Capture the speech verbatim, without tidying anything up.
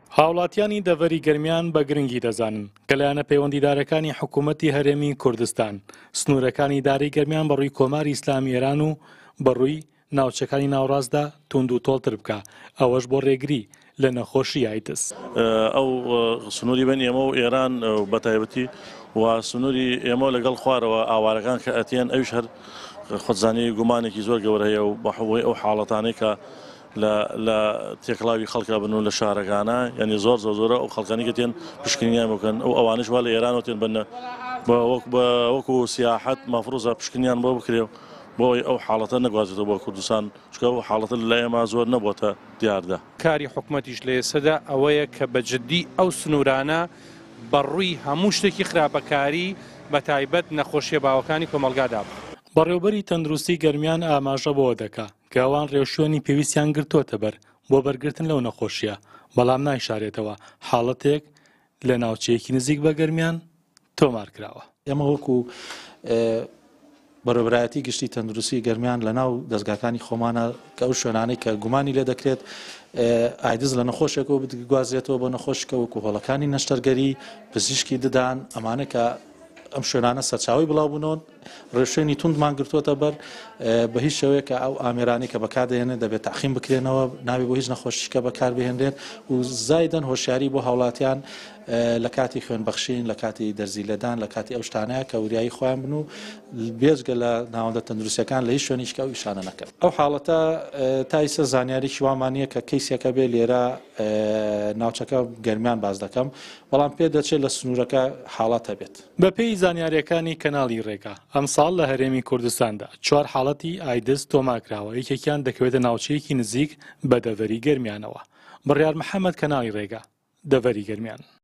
هاوڵاتیانی دەڤەری گەرمیان بە گرنگی دەزانن کە لایەنە پەیوەندیدارەکانی حکوومەتی هەرێمی کوردستان سنوورەکانی دارەی گەرمیان بەڕووی کۆماری ئیسلامی ئێران و بەڕووی ناوچەکانی ناوڕاستدا توند و تۆڵتر بکە ئەوەش بۆ ڕێگری لە نەخۆشی ئایدس. ئەو سنووری بین ئێمە و ئێران بەتایبەتی و سنووری ئێمە لەگەڵ خوارەوە ئاوارەکان کە ئەتێن ئەوش هەر خۆزانانی گومانێکی زۆر گەورە هەیە و بەحەوەی ئەو حاڵەتانەی کە لە تێکڵاوی خەڵکە بن و لە شارەکانە یعنی زۆر زۆر زۆرە ئەو خەڵکانی کە تێن پشکنیان بکەن ئەو ئەوانش وا لە ئێرانەوە تێن بنە وەکو سیاحەت مافرۆزە پشکنیان بۆ بکرێ بۆی ئەو حاڵەتە نەگوازێتەوە بۆ کوردستان چکە ئەو حاڵەتە لە ئێمە زۆر نەبووەتە دیاردا. کاری حکوومەتیش لە ئێسەدا ئەوەیە کە بەجددی ئەو سنوورانە بەڕووی هەموو شتێکی خراپەکاری بە تایبەت نەخۆشیە باوەکانی کۆمەلگادا بوو. بەڕێوەبەری تەندروستی گەرمیان ئاماژە بۆ دەکا کەوان ڕێوشوێنی پێویستیان گرتووەتە بەر بۆ بەرگرتن لەو نەخۆشیە بەڵام نایشارێتەوە حاڵەتێک لە ناوچەیەکی نزیک بە گەرمیان تۆمار کراوە. ئێمە وەکو بەڕێوەبەرایەتی گشتی تەندروستی گەرمیان لە ناو دەستگاکانی خۆمانە کە ئەو شوێنانەی کە گومانی لێ دەکرێت ئایدز لە نەخۆشێکەوە بگوازرێتەوە بۆ نەخۆشکە وەکو هۆڵەکانی نەشتەرگەری پزیشکی ددان ئەمانە کە ئەم شوێنانە سەرچاوی بڵاوبوونەوە ڕێشوێنی توندمان گرتووەتە بەر بە هیچ شێوەیەکە ئەو ئامێرانی کە بەکاردێنێت دەبێت تەخیم بکرێنەوە ناوی بۆ هیچ نەخۆشیکە بەکاربهێنرێن و زایدەن هۆشیاری بۆ هاوڵاتیان لە کاتی خوێنبەخشین لە کاتی دەرزی لەدان لە کاتی ئەو شتانەیە کە وریایی خۆیان بن و بێجگە لە ناوەندە تەندروستیەکان لە هیچ شوێنیشکە و ئیشانە نەکەن. ئەو حاڵەتە تایسە زانیاریی وامانیە کە کەیسێکە بێ لێرە ناوچەکە گەرمیان باز دەکەم بەڵام پێ دەچێت لە سنوورەکە حاڵات هەبێت. بەپێی زانیاریەکانی کەناڵی ڕێگا ئەم ساڵ لە هەرێمی کوردستاندا چوار حاڵەتی ئایدس تۆمارکراوە یەکێکیان دەکەوێتە ناوچەیەکی نزیک بە دەڤەری گەرمیانەوە. بڕیار محەممەد کەناڵی ڕێگا دەڤەری گەرمیان.